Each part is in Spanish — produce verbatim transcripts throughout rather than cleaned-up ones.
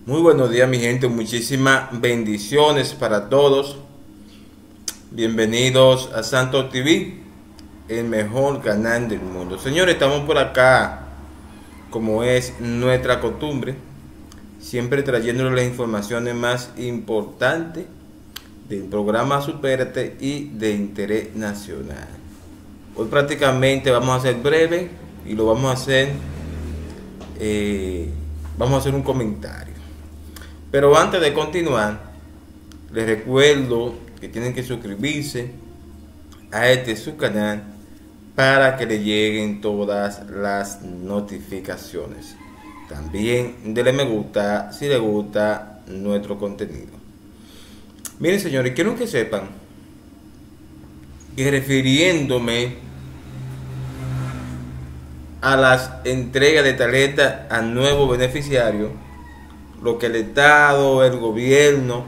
Muy buenos días, mi gente, muchísimas bendiciones para todos. Bienvenidos a Santo T V, el mejor canal del mundo. Señores, estamos por acá, como es nuestra costumbre, siempre trayéndoles las informaciones más importantes del programa Supérate y de interés nacional. Hoy prácticamente vamos a ser breve y lo vamos a hacer, eh, vamos a hacer un comentario. Pero antes de continuar, les recuerdo que tienen que suscribirse a este su canal para que le lleguen todas las notificaciones. También denle me gusta si les gusta nuestro contenido. Miren, señores, quiero que sepan que refiriéndome a las entregas de tarjeta a nuevos beneficiarios, lo que el Estado, el gobierno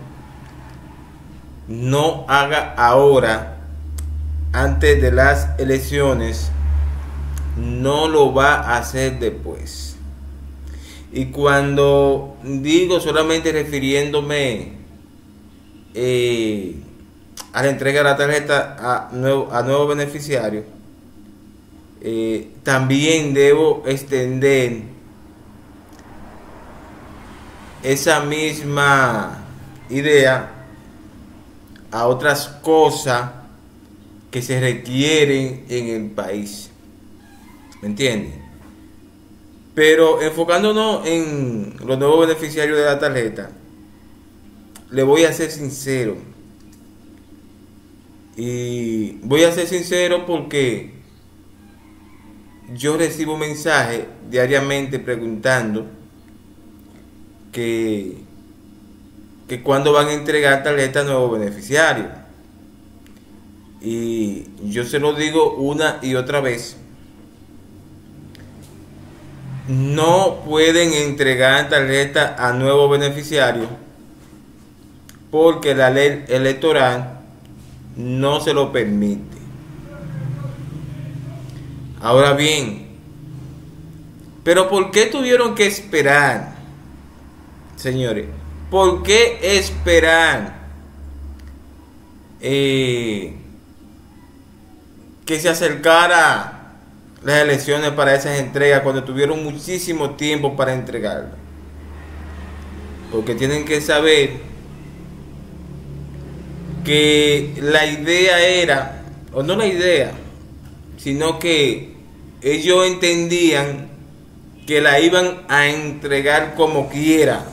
no haga ahora antes de las elecciones, no lo va a hacer después. Y cuando digo solamente refiriéndome eh, a la entrega de la tarjeta a nuevo, a nuevos beneficiarios, eh, también debo extender esa misma idea a otras cosas que se requieren en el país. ¿Me entienden? Pero enfocándonos en los nuevos beneficiarios de la tarjeta, le voy a ser sincero. Y voy a ser sincero porque yo recibo mensajes diariamente preguntando que, que cuando van a entregar tarjetas a nuevos beneficiarios. Y yo se lo digo una y otra vez: no pueden entregar tarjeta a nuevos beneficiarios porque la ley electoral no se lo permite. Ahora bien, pero ¿por qué tuvieron que esperar, señores? ¿Por qué esperar eh, que se acercara las elecciones para esas entregas cuando tuvieron muchísimo tiempo para entregarlas? Porque tienen que saber que la idea era, o no la idea, sino que ellos entendían que la iban a entregar como quiera.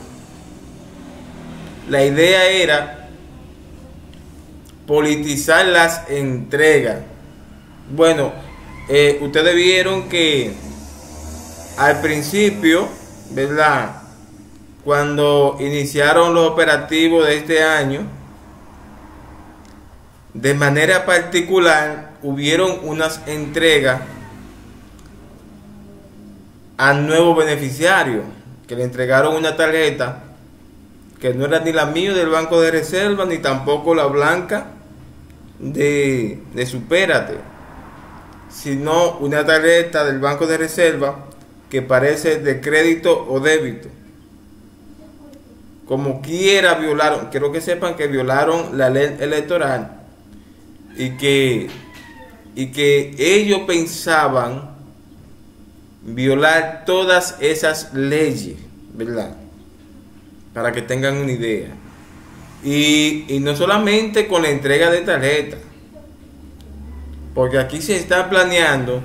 La idea era politizar las entregas. Bueno, eh, ustedes vieron que al principio, ¿verdad?, cuando iniciaron los operativos de este año, de manera particular hubieron unas entregas a nuevos beneficiarios que le entregaron una tarjeta que no era ni la mía del Banco de Reserva, ni tampoco la blanca de, de Supérate, sino una tarjeta del Banco de Reserva que parece de crédito o débito. Como quiera violaron, quiero que sepan que violaron la ley electoral y que, y que ellos pensaban violar todas esas leyes, ¿verdad? Para que tengan una idea. Y, y no solamente con la entrega de tarjetas, porque aquí se está planeando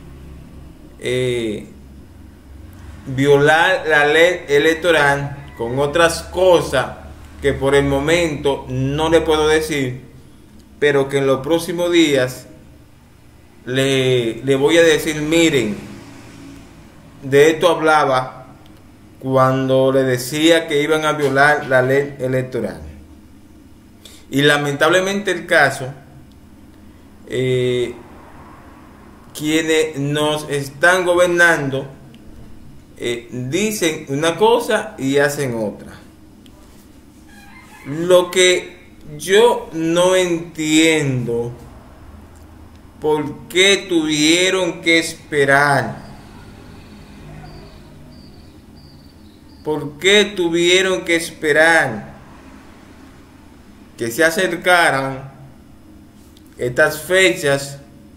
eh, violar la ley electoral con otras cosas que por el momento no le puedo decir, pero que en los próximos días le, le voy a decir. Miren, de esto hablaba cuando le decía que iban a violar la ley electoral. Y lamentablemente el caso, eh, quienes nos están gobernando eh, dicen una cosa y hacen otra. Lo que yo no entiendo, ¿por qué tuvieron que esperar ¿Por qué tuvieron que esperar que se acercaran estas fechas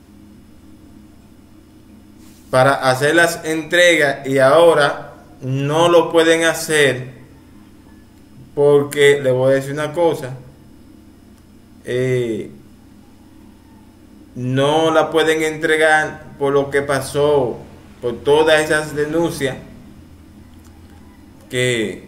para hacer las entregas y ahora no lo pueden hacer? Porque le voy a decir una cosa, eh, no la pueden entregar por lo que pasó, por todas esas denuncias que,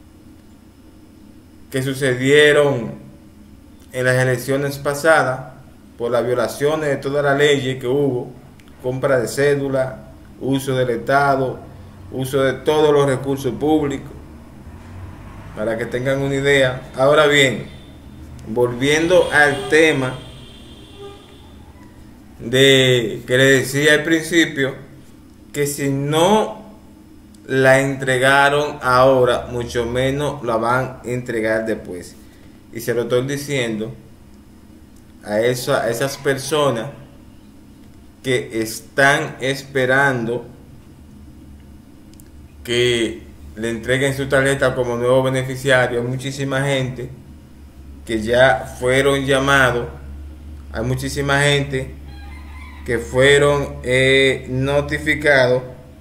que sucedieron en las elecciones pasadas, por las violaciones de todas las leyes que hubo, compra de cédula, uso del Estado, uso de todos los recursos públicos, para que tengan una idea. Ahora bien, volviendo al tema de que le decía al principio, que si no la entregaron ahora, mucho menos la van a entregar después. Y se lo estoy diciendo a, eso, a esas personas que están esperando que le entreguen su tarjeta como nuevo beneficiario. Hay muchísima gente que ya fueron llamados, hay muchísima gente que fueron eh, notificados,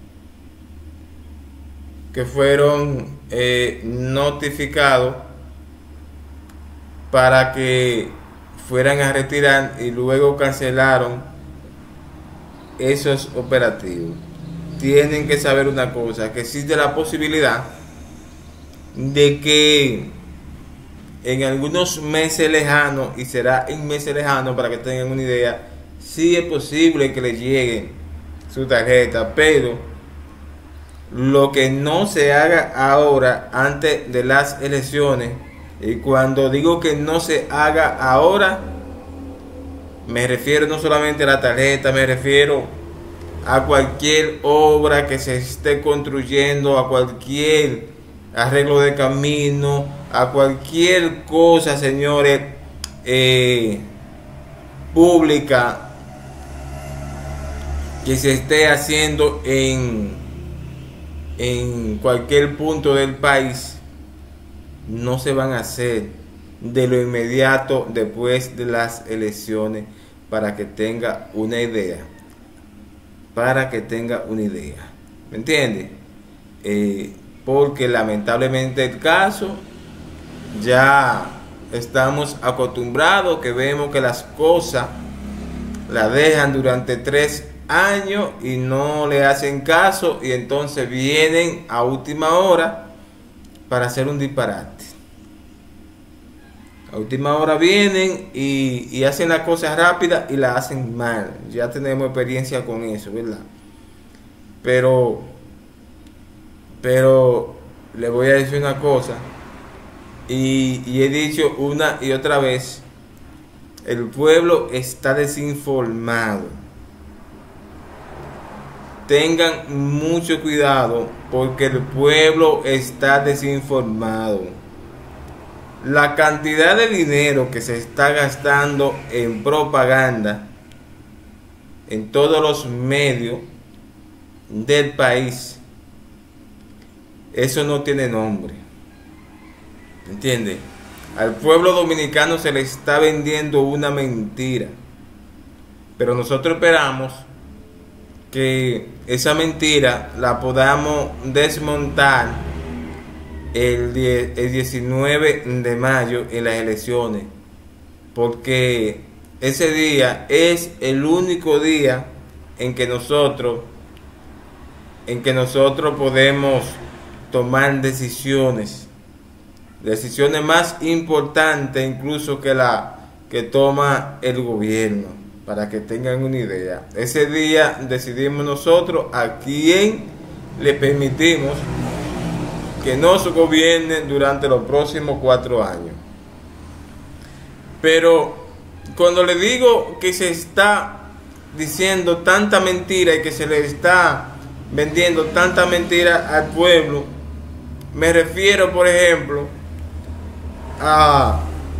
que fueron eh, notificados para que fueran a retirar y luego cancelaron esos operativos. Tienen que saber una cosa, que existe la posibilidad de que en algunos meses lejanos, y será en meses lejanos para que tengan una idea, sí es posible que le llegue su tarjeta, pero lo que no se haga ahora antes de las elecciones, y cuando digo que no se haga ahora, me refiero no solamente a la tarjeta, me refiero a cualquier obra que se esté construyendo, a cualquier arreglo de camino, a cualquier cosa, señores, eh, pública que se esté haciendo en, en cualquier punto del país, no se van a hacer de lo inmediato después de las elecciones, para que tenga una idea. Para que tenga una idea. ¿Me entiende? Eh, porque lamentablemente el caso, ya estamos acostumbrados, que vemos que las cosas la dejan durante tres años y no le hacen caso, y entonces vienen a última hora para hacer un disparate. A última hora vienen y, y hacen las cosas rápidas y la hacen mal. Ya tenemos experiencia con eso, ¿verdad? Pero, pero le voy a decir una cosa, y, y he dicho una y otra vez, el pueblo está desinformado. Tengan mucho cuidado, porque el pueblo está desinformado. La cantidad de dinero que se está gastando en propaganda en todos los medios del país, eso no tiene nombre. ¿Entiende? Al pueblo dominicano se le está vendiendo una mentira, pero nosotros esperamos que esa mentira la podamos desmontar el diecinueve de mayo en las elecciones, porque ese día es el único día en que nosotros en que nosotros podemos tomar decisiones decisiones más importantes incluso que la que toma el gobierno. Para que tengan una idea, ese día decidimos nosotros a quién le permitimos que nos gobierne durante los próximos cuatro años. Pero cuando le digo que se está diciendo tanta mentira y que se le está vendiendo tanta mentira al pueblo, me refiero, por ejemplo, a,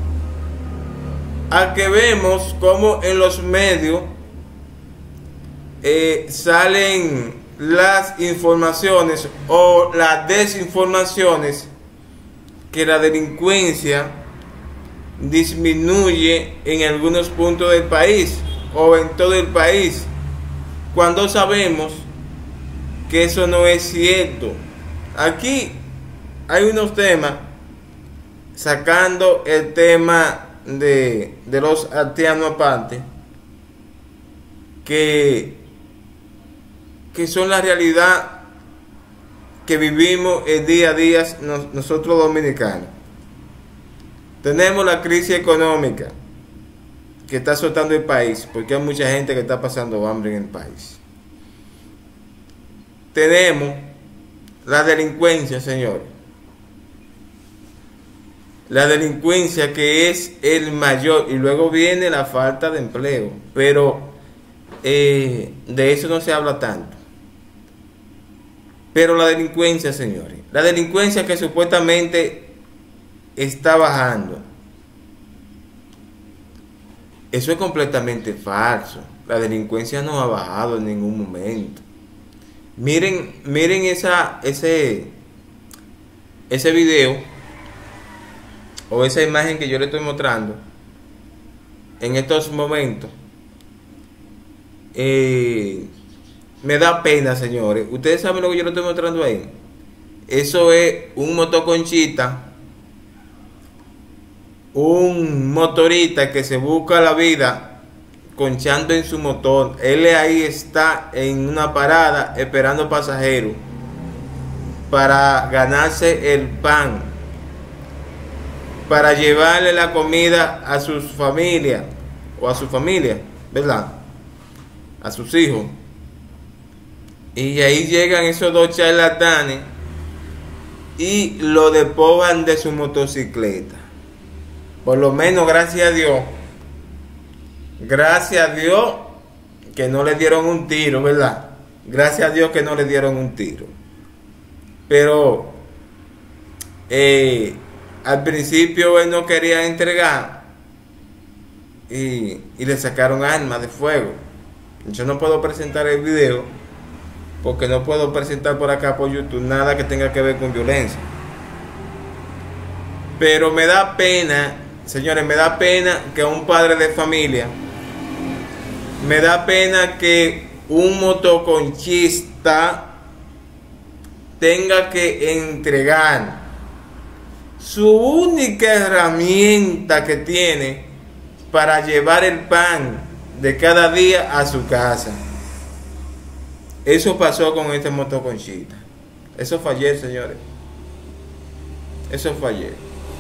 a que vemos como en los medios eh, salen las informaciones o las desinformaciones que la delincuencia disminuye en algunos puntos del país o en todo el país, cuando sabemos que eso no es cierto. Aquí hay unos temas, sacando el tema de, de los haitianos aparte, que, que son la realidad que vivimos el día a día nos, nosotros dominicanos. Tenemos la crisis económica que está azotando el país, porque hay mucha gente que está pasando hambre en el país. Tenemos la delincuencia, señores. La delincuencia, que es el mayor, y luego viene la falta de empleo, pero eh, de eso no se habla tanto. Pero la delincuencia, señores, la delincuencia que supuestamente está bajando, eso es completamente falso. La delincuencia no ha bajado en ningún momento. Miren, miren esa, ese, ese video o esa imagen que yo le estoy mostrando en estos momentos. Eh, me da pena, señores. Ustedes saben lo que yo le estoy mostrando ahí. Eso es un motoconchita, un motorista que se busca la vida conchando en su motor. Él ahí está en una parada esperando pasajeros para ganarse el pan, para llevarle la comida a sus familias o a su familia, ¿verdad? A sus hijos. Y ahí llegan esos dos charlatanes y lo despojan de su motocicleta. Por lo menos, gracias a Dios, gracias a Dios que no le dieron un tiro, ¿verdad? Gracias a Dios que no le dieron un tiro. Pero eh, al principio él no quería entregar y, y le sacaron armas de fuego. Yo no puedo presentar el video porque no puedo presentar por acá por YouTube nada que tenga que ver con violencia. Pero me da pena, señores, me da pena que un padre de familia, me da pena que un motoconchista tenga que entregar su única herramienta que tiene para llevar el pan de cada día a su casa. Eso pasó con este motoconchista. Eso fue ayer, señores. Eso fue ayer.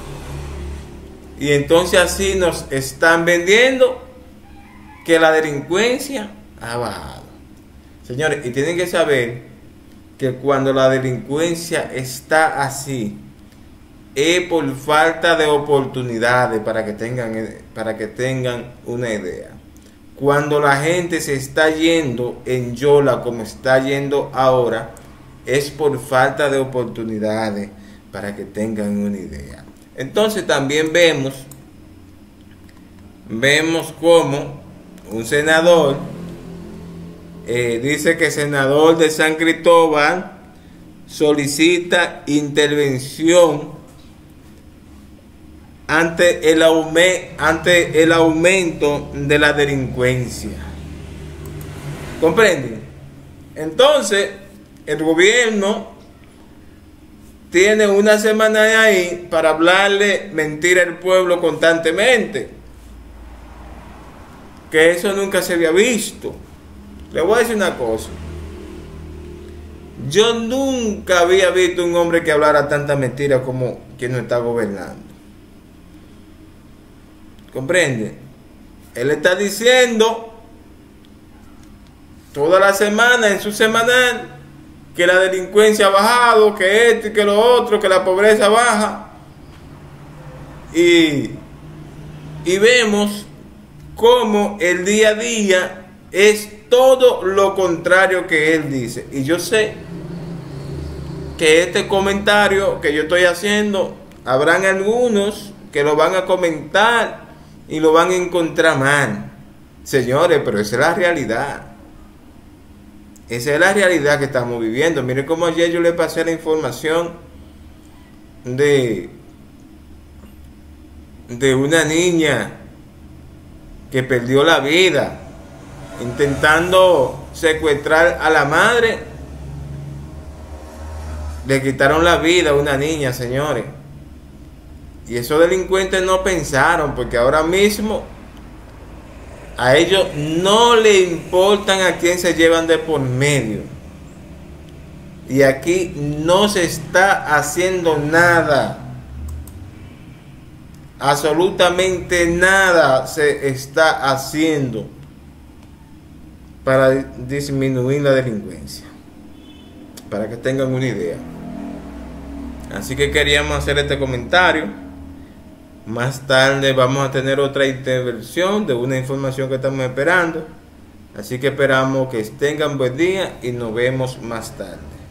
Y entonces así nos están vendiendo que la delincuencia ha bajado. Señores, y tienen que saber que cuando la delincuencia está así, es por falta de oportunidades, para que tengan, para que tengan una idea. Cuando la gente se está yendo en yola como está yendo ahora, es por falta de oportunidades, para que tengan una idea. Entonces también vemos, vemos como un senador eh, dice que el senador de San Cristóbal solicita intervención ante el, aume, ante el aumento de la delincuencia. ¿Comprenden? Entonces, el gobierno tiene una semana ahí para hablarle mentira al pueblo constantemente. Que eso nunca se había visto. Le voy a decir una cosa. Yo nunca había visto un hombre que hablara tanta mentira como quien nos está gobernando. ¿Comprende? Él está diciendo toda la semana en su semanal que la delincuencia ha bajado, que esto y que lo otro, que la pobreza baja. Y, y vemos cómo el día a día es todo lo contrario que él dice. Y yo sé que este comentario que yo estoy haciendo, habrán algunos que lo van a comentar y lo van a encontrar mal. Señores, pero esa es la realidad. Esa es la realidad que estamos viviendo. Mire cómo ayer yo le pasé la información de, de una niña que perdió la vida intentando secuestrar a la madre. Le quitaron la vida a una niña, señores. Y esos delincuentes no pensaron, porque ahora mismo a ellos no le importan a quién se llevan de por medio. Y aquí no se está haciendo nada. Absolutamente nada se está haciendo para disminuir la delincuencia. Para que tengan una idea. Así que queríamos hacer este comentario. Más tarde vamos a tener otra intervención de una información que estamos esperando. Así que esperamos que tengan buen día y nos vemos más tarde.